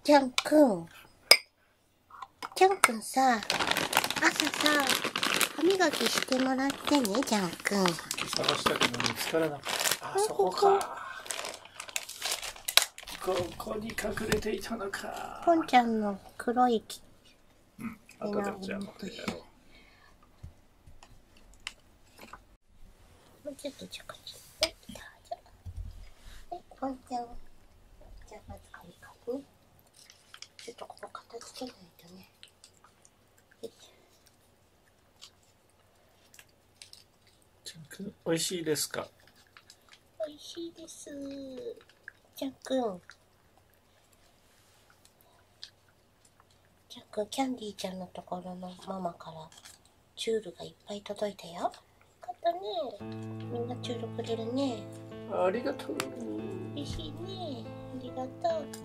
ちゃんくん。ちゃんくんさ、朝さ、歯磨きしてもらってね、ちゃんくん。 探したけど見つからなかった。あそこか。ここに隠れていたのか。 ポンちゃんの黒い後でじゃあ持ってやろう。 もうちょっと近くに。ポンちゃん。じゃあまず紙かね。ちょっとここ片付けないとね。 ちゃんくん、美味しいですか？ 美味しいです。ちゃんくん。ちゃんくん、キャンディーちゃんのところのママからチュールがいっぱい届いたよ。よかったね。みんなチュールくれるね。 ありがとう。 嬉しいね。ありがとう。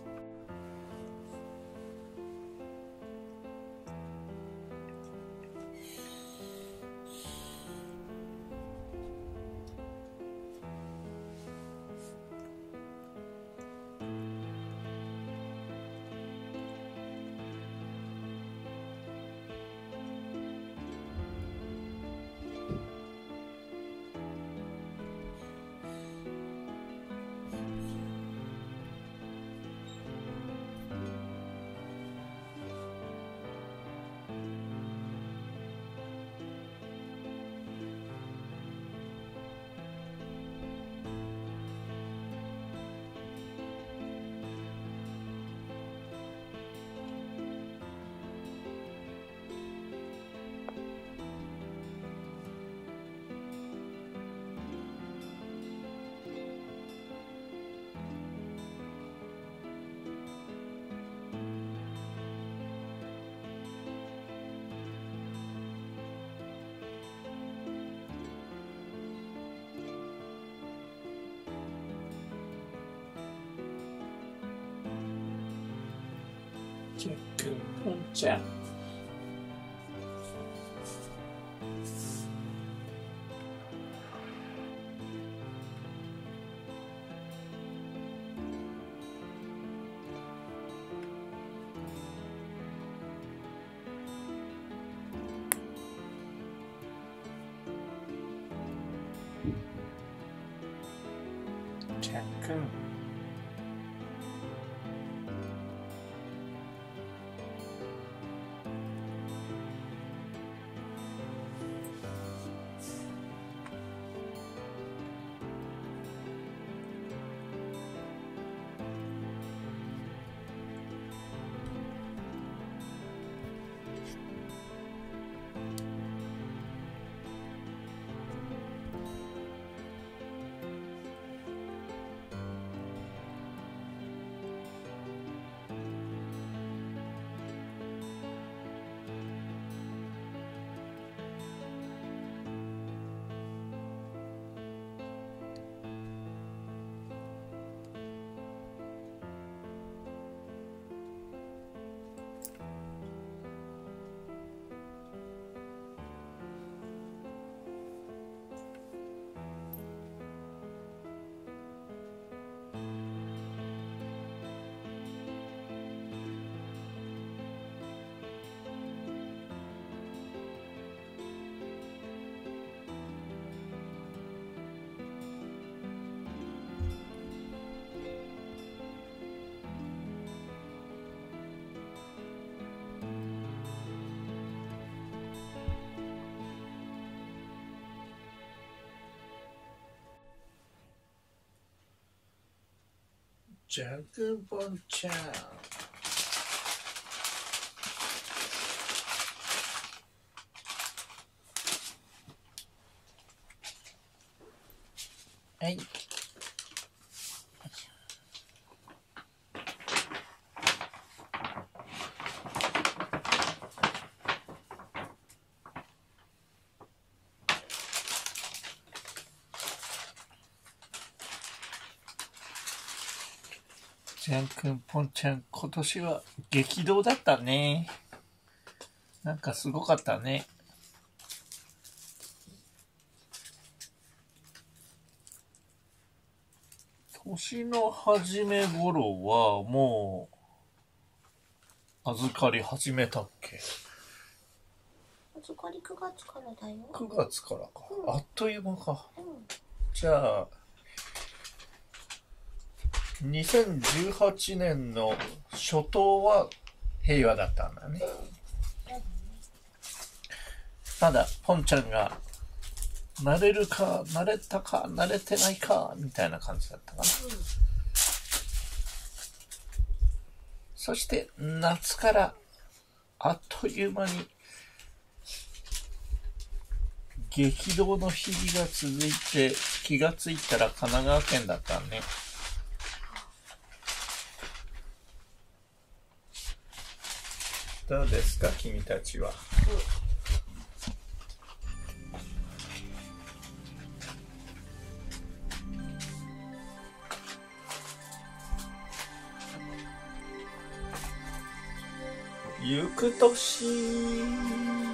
ちゃんくん、ポンちゃん。ちゃんくん。ちゃんくん、ポンちゃん。はい。ちゃんくん、ポンちゃん、今年は激動だったね。なんかすごかったね。年の初め頃はも預かり始めたっけ？ 預かり9月からだよ。 9月からか。あっという間か。 うん。 じゃあ、2018年の初頭は平和だったんだね。まだポンちゃんが慣れるか慣れたか慣れてないかみたいな感じだったかな。そして夏からあっという間に激動の日々が続いて、気がついたら神奈川県だったね。どうですか君たちは。行く年